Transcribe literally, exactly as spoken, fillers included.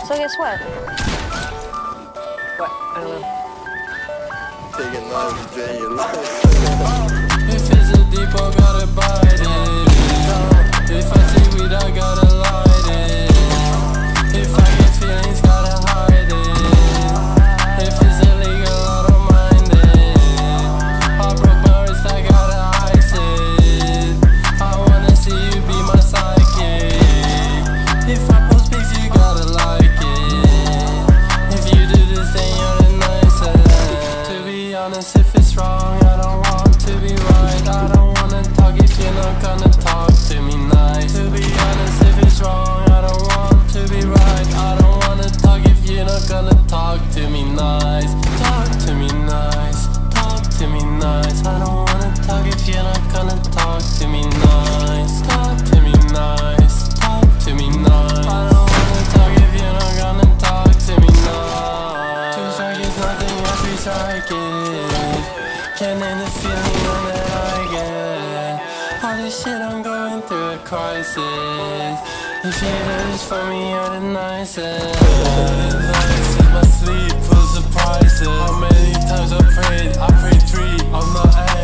So guess what? What? I don't know. Taking life and drain your life. If it's a depot, gotta bite it. If I see weed, I gotta light it. If I get feelings, gotta hide it. If it's illegal, I don't mind it. I broke my wrist, I gotta ice it. I wanna see you be my psychic. If I post pics, you gotta like it. If you do this, then you're the nicest. To be honest, if it's wrong, I don't want to be right. I don't wanna talk if you're not gonna talk to me nice. To be honest, if it's wrong, I don't want to be right. I don't wanna talk if you're not gonna talk to me nice. Talk to me nice, talk to me nice. I don't wanna talk if you're not gonna talk to me nice. Talk to me nice, talk to me nice. I don't wanna talk if you're not gonna talk to me nice. Two seconds, nothing else, we psychic. Can't name the feeling that I get. All this shit, I'm going through a crisis. If you do this for me, you're the nicest. Nice in my sleep, full surprises. How many times I prayed? I prayed three. I'm not